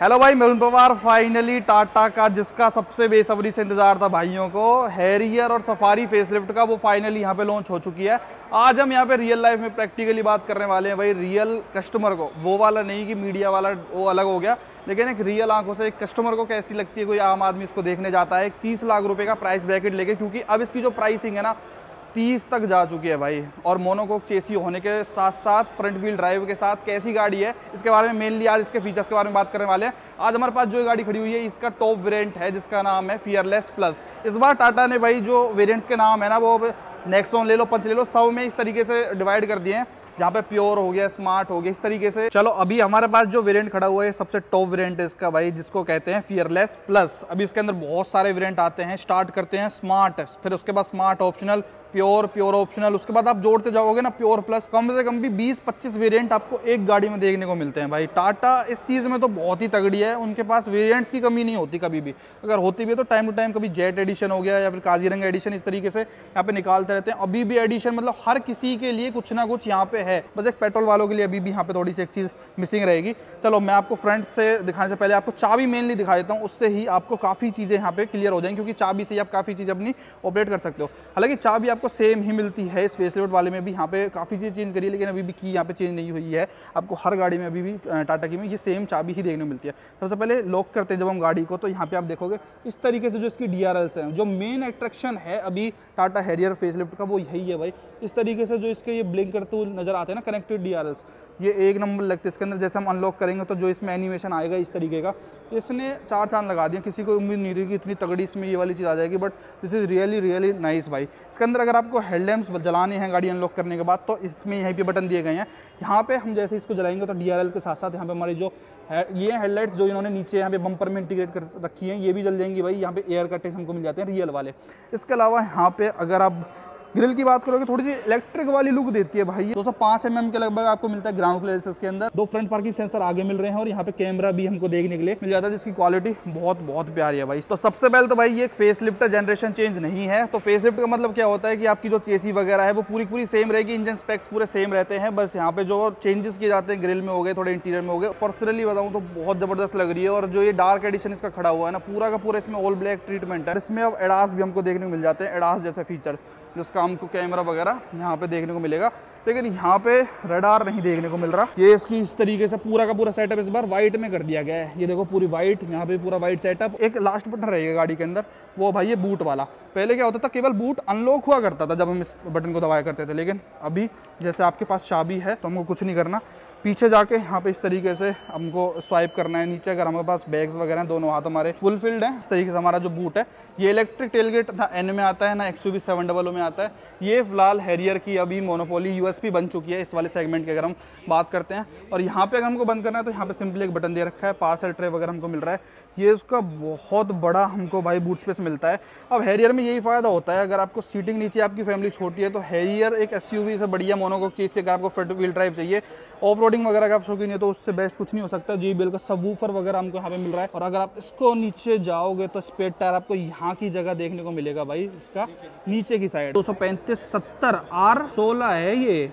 Hello भाई, मैं Pawar. Finally Tata का जिसका सबसे बेसब्री से इंतजार था भाइयों को, हैरियर और सफारी फेसलिफ्ट का, वो फाइनली यहाँ पे लॉन्च हो चुकी है। आज हम यहाँ पे रियल लाइफ में प्रैक्टिकली बात करने वाले हैं भाई, रियल कस्टमर को, वो वाला नहीं कि मीडिया वाला, वो अलग हो गया, लेकिन एक रियल आंखों से एक कस्टमर को कैसी लगती है, कोई आम आदमी इसको देखने जाता है 30 लाख रुपए का प्राइस ब्रैकेट लेके, क्योंकि अब इसकी जो प्राइसिंग है ना 30 तक जा चुकी है भाई। और मोनोकोक चेसी होने के साथ साथ फ्रंट व्हील ड्राइव के साथ कैसी गाड़ी है, इसके बारे में मेनली आज इसके फीचर्स के बारे में बात करने वाले हैं। आज हमारे पास जो गाड़ी खड़ी हुई है इसका टॉप वेरिएंट है जिसका नाम है फियरलेस प्लस। इस बार टाटा ने भाई जो वेरिएंट्स के नाम है ना, वो नेक्सॉन ले लो, पंच ले लो, सब में इस तरीके से डिवाइड कर दिए हैं, जहाँ पे प्योर हो गया, स्मार्ट हो गया, इस तरीके से। चलो अभी हमारे पास जो वेरिएंट खड़ा हुआ है सबसे टॉप वेरिएंट है इसका भाई, जिसको कहते हैं फियरलेस प्लस। अभी इसके अंदर बहुत सारे वेरिएंट आते हैं। स्टार्ट करते हैं स्मार्ट, फिर उसके बाद smart optional, pure, pure optional, उसके बाद आप जोड़ते जाओगे ना प्योर प्लस, कम से कम भी 20-25 वेरिएंट आपको एक गाड़ी में देखने को मिलते हैं भाई। टाटा इस चीज़ में तो बहुत ही तगड़ी है, उनके पास वेरिएंट्स की कमी नहीं होती कभी भी। अगर होती भी है तो टाइम टू टाइम, कभी जेट एडिशन हो गया या फिर काजीरंगा एडिशन, इस तरीके से यहाँ पे निकालते रहते हैं। अभी भी एडिशन, मतलब हर किसी के लिए कुछ ना कुछ यहाँ पे है, बस एक पेट्रोल वालों के लिए अभी भी यहाँ पे थोड़ी सी एक चीज़ मिसिंग रहेगी। चलो मैं आपको फ्रंट से दिखाने से पहले आपको चाबी मेनली दिखा देता हूँ, उससे ही आपको काफ़ी चीज़ें यहाँ पे क्लियर हो जाएंगी, क्योंकि चाबी से ही आप काफ़ी चीज़ें अपनी ऑपरेट कर सकते हो। हालांकि चाबी आपको सेम ही मिलती है, इस फेसलिफ्ट वाले में भी यहाँ पे काफ़ी चीज़ चेंज करी है, लेकिन अभी भी की यहाँ पे चेंज नहीं हुई है। आपको हर गाड़ी में अभी भी टाटा की में ये सेम चाबी ही देखने को मिलती है। सबसे पहले लॉक करते हैं जब हम गाड़ी को, तो यहाँ पे आप देखोगे इस तरीके से जो इसकी DRLs हैं, जो मेन अट्रैक्शन है अभी टाटा हैरियर फेसलिफ्ट का, वो यही है भाई। इस तरीके से जो इसके ये ब्लिंक करते हुए नजर आते हैं ना कनेक्टेड DRLs, ये एक नंबर लगते हैं इसके अंदर। जैसे हम अनलॉक करेंगे तो जो इसमें एनिमेशन आएगा इस तरीके का, इसने 4 चांद लगा दिया। किसी को उम्मीद नहीं थी कि इतनी तगड़ी इसमें ये वाली चीज़ आ जाएगी, but this is really nice भाई। इसके अंदर अगर आपको हेडलैम्प्स जलाने हैं गाड़ी अनलॉक करने के बाद, तो इसमें यहीं पे बटन दिए गए हैं। यहाँ पे हम जैसे इसको जलाएंगे तो DRL के साथ साथ यहाँ पे हमारी जो है ये हेडलाइट्स जो इन्होंने नीचे यहाँ पे बम्पर में इंटीग्रेट कर रखी हैं, ये भी जल जाएंगी भाई। यहाँ पे एयर कटेज हमको मिल जाते हैं रियल वाले। इसके अलावा यहाँ पे अगर आप ग्रिल की बात करोगे, थोड़ी सी इलेक्ट्रिक वाली लुक देती है भाई। 205 mm के लगभग आपको मिलता है ग्राउंड क्लियरेंस के अंदर। 2 फ्रंट पार्किंग सेंसर आगे मिल रहे हैं और यहाँ पे कैमरा भी हमको देखने के लिए मिल जाता है, जिसकी क्वालिटी बहुत प्यारी है भाई। तो सबसे पहले तो भाई ये एक फेसलिफ्ट जनरेशन चेंज नहीं है। तो फेसलिफ्ट का मतलब क्या होता है कि आपकी जो चेसी वगैरह है वो पूरी सेम रहेगी, इंजन स्पेक्स पूरे सेम रहते हैं, बस यहाँ पे जो चेंजेस किए जाते हैं ग्रिल में हो गए, थोड़े इंटीरियर में हो गए। पर्सनली बताऊँ तो बहुत जबरदस्त लग रही है। और जो ये डार्क एडिशन इसका खड़ा हुआ है ना, पूरा का पूरा इसमें ऑल ब्लैक ट्रीटमेंट है। इसमें अब एडास भी हमको देखने को मिल जाते हैं, एडास जैसे फीचर्स, जिसका हमको कैमरा वगैरह यहाँ पे देखने को मिलेगा, लेकिन यहाँ पे रडार नहीं देखने को मिल रहा। ये इसकी इस तरीके से पूरा का पूरा सेटअप इस बार व्हाइट में कर दिया गया है। ये देखो पूरी व्हाइट, यहाँ पे पूरा व्हाइट सेटअप। एक लास्ट बटन रहेगा गाड़ी के अंदर, वो भाई ये बूट वाला। पहले क्या होता था, केवल बूट अनलॉक हुआ करता था जब हम इस बटन को दबाया करते थे, लेकिन अभी जैसे आपके पास चाबी है तो हमको कुछ नहीं करना, पीछे जाके यहाँ पे इस तरीके से हमको स्वाइप करना है नीचे। अगर हमारे पास बैग्स वगैरह हैं, दोनों हाथ हमारे फुलफिल्ड हैं, इस तरीके से हमारा जो बूट है। ये इलेक्ट्रिक टेलगेट ना N में आता है ना XUV 700 में आता है। ये फिलहाल हैरियर की अभी मोनोपोली USP बन चुकी है इस वाले सेगमेंट की अगर हम बात करते हैं। और यहाँ पे अगर हमको बंद करना है तो यहाँ पे सिंपली एक बटन दे रखा है, पार्सल ट्रे वगैरह हमको मिल रहा है। ये उसका बहुत बड़ा हमको भाई बूट स्पेस मिलता है। अब हैरियर में यही फ़ायदा होता है, अगर आपको सीटिंग नीचे, आपकी फैमिली छोटी है, तो हैरियर एक SUV से बढ़िया मोनोकोक चीज़ से, अगर आपको फ्रंट व्हील ड्राइव चाहिए, ऑफ रोडिंग वगैरह का आप शौकीन है, तो उससे बेस्ट कुछ नहीं हो सकता। JBL का सबवूफर वगैरह हमको यहाँ पे मिल रहा है। और अगर आप इसको नीचे जाओगे तो स्पेयर टायर आपको यहाँ की जगह देखने को मिलेगा भाई, इसका नीचे की साइड 235/70 R16 है। ये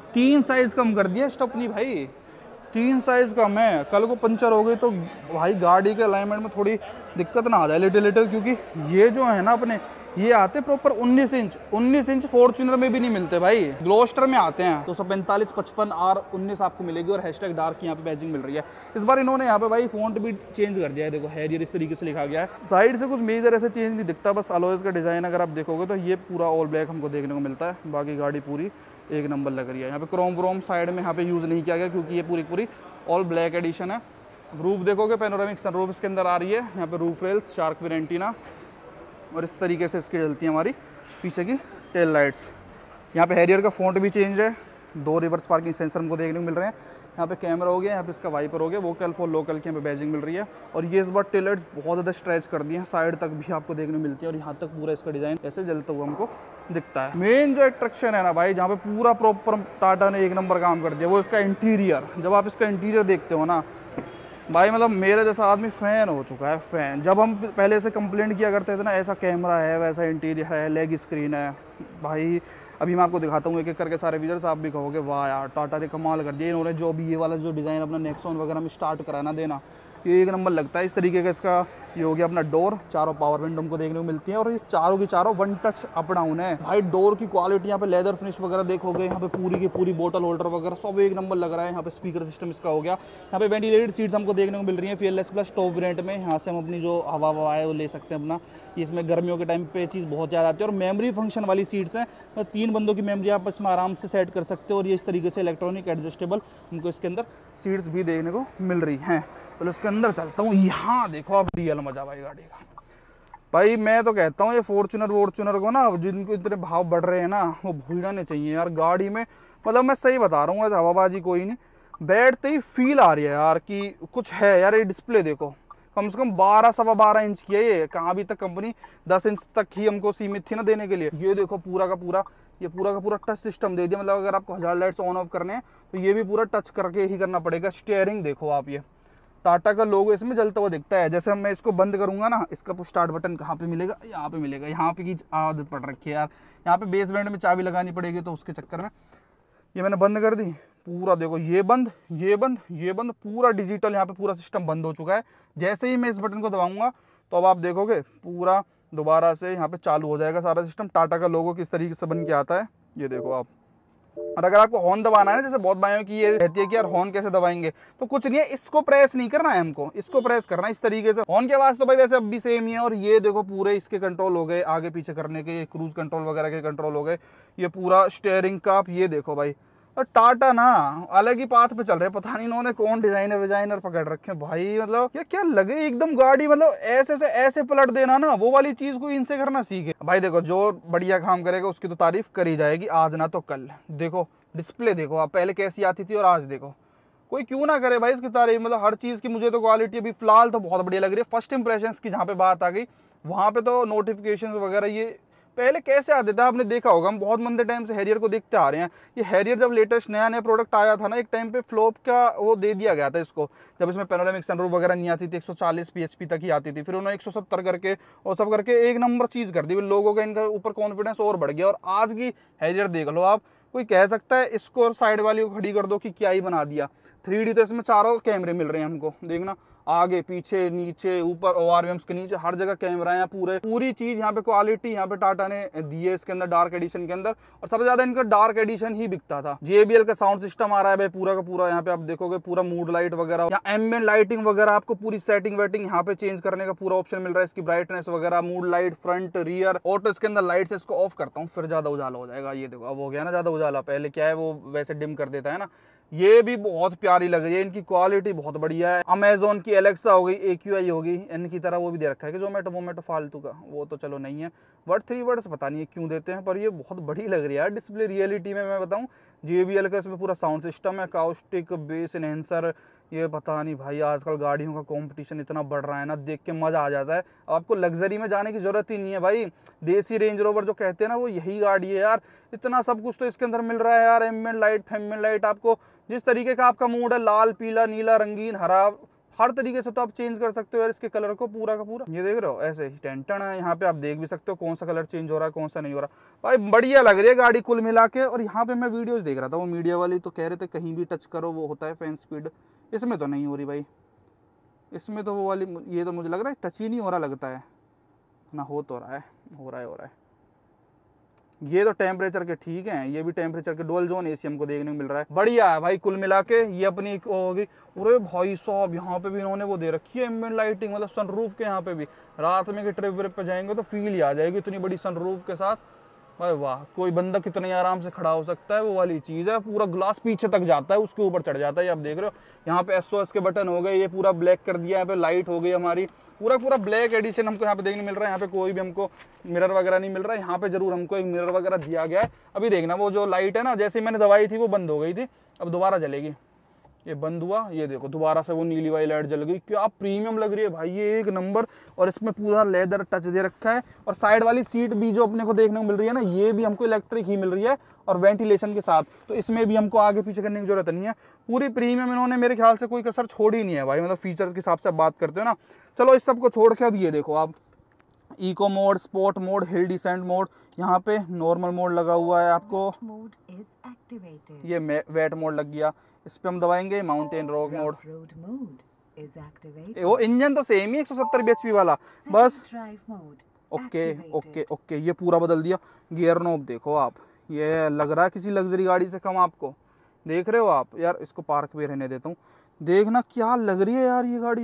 3 साइज कम कर दिया स्टपनी भाई, 3 साइज कम है। कल को पंचर हो गई तो भाई गाड़ी के अलाइनमेंट में थोड़ी दिक्कत ना आ जाए लिटिल, क्योंकि ये जो है ना अपने, ये आते प्रॉपर 19 इंच फॉर्च्यूनर में भी नहीं मिलते भाई, ग्लोस्टर में आते हैं। 245/55 R19 आपको मिलेगी। और हैशटैग डार्क यहाँ पे बैजिंग मिल रही है। इस बार इन्होंने यहाँ पे भाई फॉन्ट भी चेंज कर दिया है, देखो हैरियर इस तरीके से लिखा गया है। साइड से कुछ मेजर ऐसे चेंज नहीं दिखता, बस अलॉयज का डिजाइन अगर आप देखोगे तो ये पूरा ऑल ब्लैक हमको देखने को मिलता है। बाकी गाड़ी पूरी एक नंबर लग रही है। यहाँ पे क्रोम व्रोम साइड में यहाँ पे यूज़ नहीं किया गया, क्योंकि ये पूरी ऑल ब्लैक एडिशन है। रूफ देखोगे, पैनोरामिक सनरूफ इसके अंदर आ रही है। यहाँ पे रूफ रेल्स शार्क वेरेंटीना, और इस तरीके से इसकी जलती है हमारी पीछे की टेल लाइट्स। यहाँ पे हैरियर का फ़ॉन्ट भी चेंज है। 2 रिवर्स पार्किंग सेंसर हमको देखने को मिल रहे हैं। यहाँ पे कैमरा हो गया, यहाँ पे इसका वाइपर हो गया, वोकल फॉर लोकल की यहाँ पे बैजिंग मिल रही है। और ये इस बार टेल लाइट्स बहुत ज़्यादा स्ट्रेच कर दी हैं, साइड तक भी आपको देखने को मिलती है। और यहाँ तक पूरा इसका डिज़ाइन ऐसे जलता हुआ हमको दिखता है। मेन जो अट्रैक्शन है ना भाई, जहाँ पे पूरा प्रॉपर टाटा ने एक नंबर काम कर दिया, वो इसका इंटीरियर। जब आप इसका इंटीरियर देखते हो ना भाई, मतलब मेरे जैसा आदमी फ़ैन हो चुका है, फ़ैन। जब हम पहले से कंप्लेंट किया करते थे ना, ऐसा कैमरा है, वैसा इंटीरियर है, लेग स्क्रीन है, भाई अभी मैं आपको दिखाता हूँ एक एक करके सारे फीचर्स, आप भी कहोगे वाह यार टाटा ने कमाल कर दिया। इन्होंने जो भी ये वाला जो डिज़ाइन अपना नेक्सॉन वगैरह में स्टार्ट कराना देना, ये एक नंबर लगता है। इस तरीके का इसका ये हो गया अपना डोर, चारों पावर विंडो हमको देखने को मिलती है और ये चारों की चारों वन टच अप डाउन है भाई। डोर की क्वालिटी यहाँ पे लेदर फिनिश वगैरह देखोगे, यहाँ पे पूरी की पूरी बोतल होल्डर वगैरह सब एक नंबर लग रहा है। यहाँ पे स्पीकर सिस्टम इसका हो गया, यहाँ पे वेंटिलेटेड सीट्स हमको देखने को मिल रही है फीयरलेस प्लस टॉप वेरिएंट में। यहाँ से हम अपनी जो हवा है वो ले सकते हैं अपना। इसमें गर्मियों के टाइम पे चीज़ बहुत ज़्यादा आती है और मेमोरी फंक्शन वाली सीट्स हैं, तो 3 बंदों की मेमोरी आप इसमें आराम से सेट कर सकते हो। और ये इस तरीके से इलेक्ट्रॉनिक एडजस्टेबल हमको इसके अंदर सीट्स भी देखने को मिल रही हैं। तो उसके अंदर चलता हूँ, यहाँ देखो आप रियल मजा भाई गाड़ी का। भाई मैं तो कहता हूँ ये फॉर्च्यूनर को ना, जिनको इतने भाव बढ़ रहे हैं ना, वो भूल जाने चाहिए यार गाड़ी में। मतलब मैं सही बता रहा हूँ, ऐसे हवाबाजी कोई नहीं, बैठते ही फील आ रही है यार कि कुछ है यार। ये डिस्प्ले देखो, कम से कम 12-12.25 इंच की है ये। कहाँ अभी तक कंपनी 10 इंच तक ही हमको सीमित थी ना देने के लिए। ये देखो पूरा का पूरा टच सिस्टम दे दिया। मतलब अगर आपको 1000 लाइट्स ऑन ऑफ करने हैं तो ये भी पूरा टच करके ही करना पड़ेगा। स्टीयरिंग देखो आप, ये टाटा का लोगो इसमें जलता हुआ दिखता है। जैसे मैं इसको बंद करूंगा ना, इसका स्टार्ट बटन कहाँ पे मिलेगा, यहाँ पे मिलेगा। यहाँ पे की आदत पड़ रखी है यार, यहाँ पे बेसमेंट में चाबी लगानी पड़ेगी, तो उसके चक्कर में ये मैंने बंद कर दी। पूरा देखो ये बंद पूरा डिजिटल, यहाँ पे पूरा सिस्टम बंद हो चुका है। जैसे ही मैं इस बटन को दबाऊंगा तो अब आप देखोगे पूरा दोबारा से यहाँ पे चालू हो जाएगा सारा सिस्टम। टाटा का लोगो किस तरीके से बन के आता है ये देखो आप। और अगर आपको हॉर्न दबाना है ना, जैसे बहुत भाइयों की ये रहती है कि यार हॉर्न कैसे दबाएंगे, तो कुछ नहीं है, इसको प्रेस नहीं करना है हमको, इसको प्रेस करना है इस तरीके से। हॉर्न के आवाज तो भाई वैसे अब भी सेम ही है। और ये देखो पूरे इसके कंट्रोल हो गए आगे पीछे करने के, क्रूज कंट्रोल वगैरह के कंट्रोल हो गए। ये पूरा स्टीयरिंग का आप ये देखो भाई। और टाटा ना अलग ही पाथ पे चल रहे, पता नहीं इन्होंने कौन डिजाइनर पकड़ रखे भाई। मतलब ये क्या लगे एकदम गाड़ी, मतलब ऐसे से ऐसे पलट देना ना, वो वाली चीज को इनसे करना सीखे भाई। देखो जो बढ़िया काम करेगा उसकी तो तारीफ करी जाएगी, आज ना तो कल। देखो डिस्प्ले देखो आप, पहले कैसी आती थी और आज देखो, कोई क्यों ना करे भाई इसकी तारीफ। मतलब हर चीज की मुझे तो क्वालिटी अभी फिलहाल तो बहुत बढ़िया लग रही है। फर्स्ट इंप्रेशंस की जहाँ पे बात आ गई, वहाँ पे तो नोटिफिकेशन वगैरह ये पहले कैसे आते थे आपने देखा होगा। हम बहुत मंदे टाइम से हैरियर को देखते आ रहे हैं। ये हैरियर जब लेटेस्ट नया प्रोडक्ट आया था ना, एक टाइम पे फ्लॉप का वो दे दिया गया था इसको, जब इसमें पैनोरामिक सनरूफ वगैरह नहीं आती थी। 140 PHP तक ही आती थी, फिर उन्होंने 170 करके और सब करके एक नंबर चीज़ कर दी। लोगों का इनका ऊपर कॉन्फिडेंस और बढ़ गया। और आज की हैरियर देख लो आप, कोई कह सकता है इसको और साइड वाली को खड़ी कर दो कि क्या ही बना दिया। 3D तो इसमें चारों कैमरे मिल रहे हैं हमको, देखना आगे पीछे नीचे ऊपर, ORVMs के नीचे हर जगह कैमरा है। पूरी चीज यहाँ पे क्वालिटी यहाँ पे टाटा ने दी है इसके अंदर डार्क एडिशन के अंदर। और सबसे ज्यादा इनका डार्क एडिशन ही बिकता था। JBL का साउंड सिस्टम आ रहा है भाई पूरा का पूरा। यहाँ पे आप देखोगे पूरा मूड लाइट वगैरह, यहाँ एम्बिएंट लाइटिंग वगैरह, आपको पूरी सेटिंग वेटिंग यहाँ पे चेंज करने का पूरा ऑप्शन मिल रहा है। इसकी ब्राइटनेस वगैरह, mood light, front rear auto. इसके अंदर लाइट से इसको ऑफ करता हूँ फिर ज्यादा उजाला हो जाएगा। ये देखो अब हो गया ना ज्यादा उजाला, पहले क्या है वो वैसे डिम कर देता है ना। ये भी बहुत प्यारी लग रही है, इनकी क्वालिटी बहुत बढ़िया है। अमेजोन की एलेक्सा हो गई, AQI हो गई, इनकी तरह वो भी दे रखा है कि जोमेटो फालतू का, वो तो चलो नहीं है। वर्ड 3 वर्ड्स पता नहीं है क्यों देते हैं, पर ये बहुत बड़ी लग रही है यार डिस्प्ले। रियलिटी में मैं बताऊं, JBL का इसमें पूरा साउंड सिस्टम है, अकाउस्टिक बेस एनहेंसर। ये पता नहीं भाई, आजकल गाड़ियों का कंपटीशन इतना बढ़ रहा है ना, देख के मजा आ जाता है। अब आपको लग्जरी में जाने की जरूरत ही नहीं है भाई। देसी रेंज रोवर जो कहते हैं ना, वो यही गाड़ी है यार। इतना सब कुछ तो इसके अंदर मिल रहा है यार। एम्बिएंट लाइट, फेम्बिएंट लाइट, आपको जिस तरीके का आपका मूड है, लाल पीला नीला रंगीन हरा, हर तरीके से तो आप चेंज कर सकते हो यार इसके कलर को पूरा का पूरा। ये देख रहे हो ऐसे ही टेंटन है, यहाँ पे आप देख भी सकते हो कौन सा कलर चेंज हो रहा है कौन सा नहीं हो रहा। भाई बढ़िया लग रही है गाड़ी कुल मिला के। और यहाँ पे मैं वीडियोस देख रहा था, वो मीडिया वाली तो कह रहे थे कहीं भी टच करो वो होता है फैन स्पीड। इसमें तो नहीं हो रही भाई, इसमें तो वो वाली, ये तो मुझे लग रहा है टच ही नहीं हो रहा लगता है ना। हो तो रहा है, हो रहा है। ये तो टेम्परेचर के ठीक हैं, ये भी टेम्परेचर के डुअल जोन AC हमको देखने को मिल रहा है। बढ़िया है भाई कुल मिला के। ये अपनी होगी। अरे भाई साहब, यहाँ पे भी इन्होंने वो दे रखी है एम्बिएंट लाइटिंग, मतलब सनरूफ के यहाँ पे भी। रात में के ट्रिप व्रिप पे जाएंगे तो फील ही आ जाएगी इतनी बड़ी सनरूफ के साथ। भाई वाह, कोई बंदा कितने आराम से खड़ा हो सकता है, वो वाली चीज़ है। पूरा ग्लास पीछे तक जाता है, उसके ऊपर चढ़ जाता है। आप देख रहे हो यहाँ पे SOS के बटन हो गए, ये पूरा ब्लैक कर दिया। यहाँ पे लाइट हो गई हमारी, पूरा ब्लैक एडिशन हमको यहाँ पे देखने मिल रहा है। यहाँ पे कोई भी हमको मिरर वगैरह नहीं मिल रहा है। यहाँ पे जरूर हमको एक मिरर वगैरह दिया गया है। अभी देखना वो जो लाइट है ना, जैसे ही मैंने दबाई थी वो बंद हो गई थी, अब दोबारा जलेगी। ये बंद हुआ, ये देखो दोबारा से वो नीली वाली लाइट जल गई। क्या प्रीमियम लग रही है भाई, ये एक नंबर। और इसमें पूरा लेदर टच दे रखा है। और साइड वाली सीट भी जो अपने को देखने को मिल रही है ना, ये भी हमको इलेक्ट्रिक ही मिल रही है और वेंटिलेशन के साथ। तो इसमें भी हमको आगे पीछे करने की जरूरत नहीं है। पूरी प्रीमियम इन्होंने मेरे ख्याल से कोई कसर छोड़ी नहीं है भाई, मतलब फीचर्स के हिसाब से बात करते हो ना। चलो इस सब को छोड़ के अब ये देखो आप, eco mode, sport mode, hill descent mode, यहाँ पे नॉर्मल मोड लगा हुआ है आपको, ये वेट मोड लग गया, इस पे हम दबाएंगे माउंटेन रॉक मोड। वो इंजन तो सेम ही 170 bhp वाला, बस ओके ओके ओके, ये पूरा बदल दिया। गियर नॉब देखो आप, ये लग रहा है किसी लग्जरी गाड़ी से कम आपको, देख रहे हो आप यार। इसको पार्क पे रहने देता हूँ, देखना क्या लग रही है यार ये गाड़ी।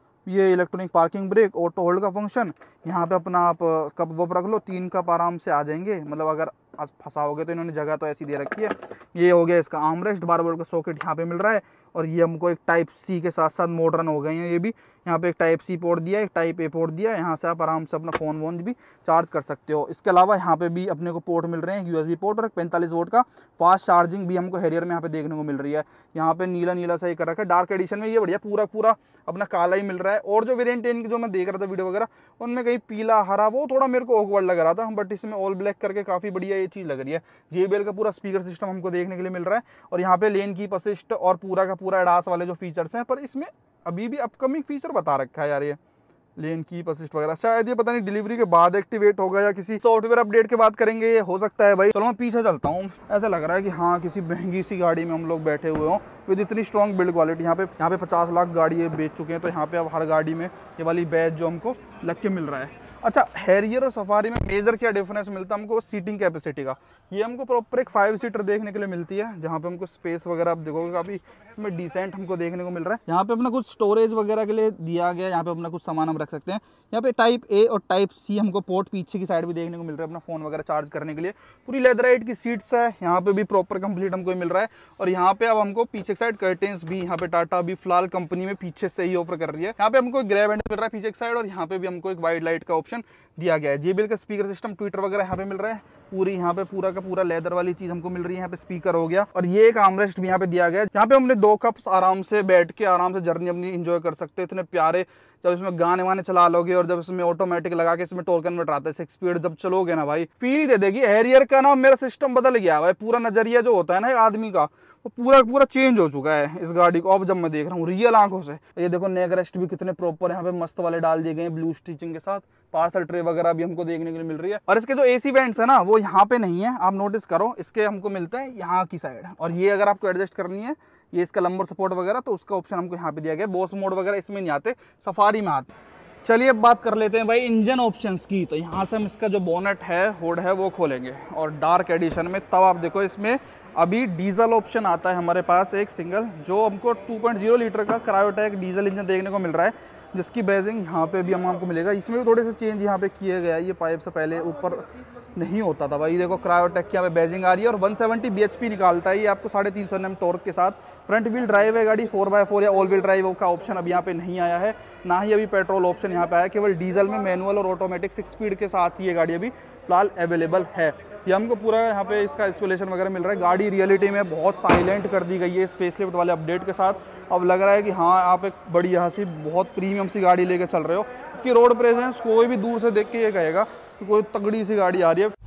ये electronic parking brake, auto hold का फंक्शन, यहाँ पे अपना आप कप वप रख लो, 3 कप आराम से आ जाएंगे, मतलब अगर आज फंसाओगे तो इन्होंने जगह तो ऐसी दे रखी है। ये हो गया इसका आर्मरेस्ट, 12 वोल्ट का सॉकेट यहाँ पे मिल रहा है, और ये हमको एक टाइप सी के साथ साथ मॉडर्न हो गए हैं ये भी। यहाँ पे एक टाइप सी पोर्ट दिया है, एक टाइप ए पोर्ट दिया है, यहाँ से आप आराम से अपना फ़ोन वोन भी चार्ज कर सकते हो। इसके अलावा यहाँ पे भी अपने को पोर्ट मिल रहे हैं, यूएसबी पोर्ट, और एक 45 वोल्ट का फास्ट चार्जिंग भी हमको हैरियर में यहाँ पे देखने को मिल रही है। यहाँ पे नीला नीला सा ही कर रखा है, डार्क एडिशन में ये बढ़िया पूरा पूरा अपना काला ही मिल रहा है। और जो वेरिएंट है इनकी जो मैं देख रहा था वीडियो वगैरह, उनमें कहीं पीला हरा वो थोड़ा मेरे को ऑकवर्ड लग रहा था, बट इसमें ऑल ब्लैक करके काफ़ी बढ़िया ये चीज़ लग रही है। JBL का पूरा स्पीकर सिस्टम हमको देखने के लिए मिल रहा है, और यहाँ पे लेन कीप असिस्ट और पूरा का पूरा एडास वाले जो फीचर्स हैं, पर इसमें अभी भी अपकमिंग फीचर बता रखा है यार, ये लेन कीप असिस्ट वगैरह शायद ये पता नहीं डिलीवरी के बाद एक्टिवेट होगा या किसी सॉफ्टवेयर अपडेट के बाद करेंगे, ये हो सकता है भाई। चलो मैं पीछे चलता हूँ, ऐसा लग रहा है कि हाँ किसी महंगी सी गाड़ी में हम लोग बैठे हुए हों विद इतनी स्ट्रॉन्ग बिल्ड क्वालिटी। यहाँ पे 50 लाख गाड़ी ये बेच चुके हैं, तो यहाँ पे अब हर गाड़ी में ये वाली बैच जो हमको लग के मिल रहा है। अच्छा, हैरियर और सफारी में मेजर क्या डिफरेंस मिलता है हमको सीटिंग कैपेसिटी का। ये हमको प्रॉपर एक 5 सीटर देखने के लिए मिलती है, जहाँ पे हमको स्पेस वगैरह आप देखोगे काफ़ी इसमें डिसेंट हमको देखने को मिल रहा है। यहाँ पे अपना कुछ स्टोरेज वगैरह के लिए दिया गया है, यहाँ पे अपना कुछ सामान हम रख सकते हैं। यहाँ पे टाइप ए और टाइप सी हमको पोर्ट पीछे की साइड भी देखने को मिल रहा है, अपना फोन वगैरह चार्ज करने के लिए। पूरी लेदराइट की सीट्स है, यहाँ पे भी प्रॉपर कंप्लीट हमको मिल रहा है। और यहाँ पे अब हमको पीछे की साइड कर्टेन्स भी, यहाँ पे टाटा भी फिलहाल कंपनी में पीछे से ही ऑफर कर रही है। यहाँ पे हमको ग्रैब हैंडल मिल रहा है पीछे की साइड, और यहाँ पे भी हमको एक वाइड लाइट का ऑप्शन दिया गया है। JBL का स्पीकर सिस्टम, ट्विटर वगैरह यहाँ पे मिल रहा है, पूरी यहाँ पे पूरा का पूरा लेदर वाली चीज हमको मिल रही है। यहाँ पे स्पीकर हो गया, और ये एक आर्मरेस्ट भी यहाँ पे दिया गया है, यहाँ पे हमने 2 कप्स आराम से बैठ के आराम से जर्नी अपनी एंजॉय कर सकते हैं। इतने प्यारे, जब इसमें गाने वाने चला लोगे और जब इसमें ऑटोमेटिक लगा के इसमें टॉर्क कन्वर्टर आता है 6 स्पीड, जब चलोगे ना भाई फील ही दे देगी। हैरियर का ना मेरा सिस्टम बदल गया भाई, पूरा नजरिया जो होता है ना एक आदमी का, वो पूरा पूरा चेंज हो चुका है इस गाड़ी को। अब जब मैं देख रहा हूँ रियल आंखों से, ये देखो नेक रेस्ट भी कितने प्रॉपर यहाँ पे मस्त वाले डाल दिए गए हैं ब्लू स्टिचिंग के साथ। पार्सल ट्रे वगैरह भी हमको देखने के लिए मिल रही है। और इसके जो AC वेंट्स है ना वो यहाँ पे नहीं है, आप नोटिस करो, इसके हमको मिलता है यहाँ की साइड। और ये अगर आपको एडजस्ट करनी है, ये इसका लंबर सपोर्ट वगैरह, तो उसका ऑप्शन हमको यहाँ पे दिया गया। बॉस मोड वगैरह इसमें नहीं आते, सफारी में आते। चलिए अब बात कर लेते हैं भाई इंजन ऑप्शंस की। तो यहाँ से हम इसका जो बोनेट है, हुड है, वो खोलेंगे। और डार्क एडिशन में तब आप देखो इसमें अभी डीजल ऑप्शन आता है हमारे पास एक सिंगल, जो हमको 2.0 लीटर का क्रायोटैक डीजल इंजन देखने को मिल रहा है, जिसकी बेजिंग यहाँ पे भी हमको मिलेगा। इसमें भी थोड़े से चेंज यहाँ पे किए गया है, ये पाइप से पहले ऊपर नहीं होता था भाई। देखो क्रायोटैक की यहाँ पे बेजिंग आ रही है, और 170 bhp निकालता है ये आपको 350 Nm टॉर्क के साथ। फ्रंट व्हील ड्राइव है गाड़ी, 4x4 या ऑल व्हील ड्राइव का ऑप्शन अब यहाँ पे नहीं आया है, ना ही अभी पेट्रोल ऑप्शन यहाँ पे आया, केवल डीजल में मैनुअल और ऑटोमेटिक 6 स्पीड के साथ ही ये गाड़ी अभी फिलहाल अवेलेबल है। ये हमको पूरा यहाँ पे इसका इंस्टॉलेशन वगैरह मिल रहा है। गाड़ी रियलिटी में बहुत साइलेंट कर दी गई है इस फेसलिफ्ट वाले अपडेट के साथ। अब लग रहा है कि हाँ आप एक बड़ी यहाँ सी बहुत प्रीमियम सी गाड़ी लेके चल रहे हो। इसकी रोड प्रेजेंस कोई भी दूर से देख के ये कहेगा कि कोई तगड़ी सी गाड़ी आ रही है।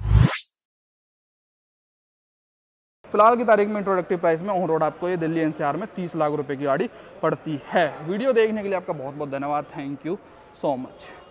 फिलहाल की तारीख में इंट्रोडक्टिव प्राइस में ऑन रोड आपको ये दिल्ली NCR में 30 लाख रुपए की गाड़ी पड़ती है। वीडियो देखने के लिए आपका बहुत बहुत धन्यवाद। Thank you so much.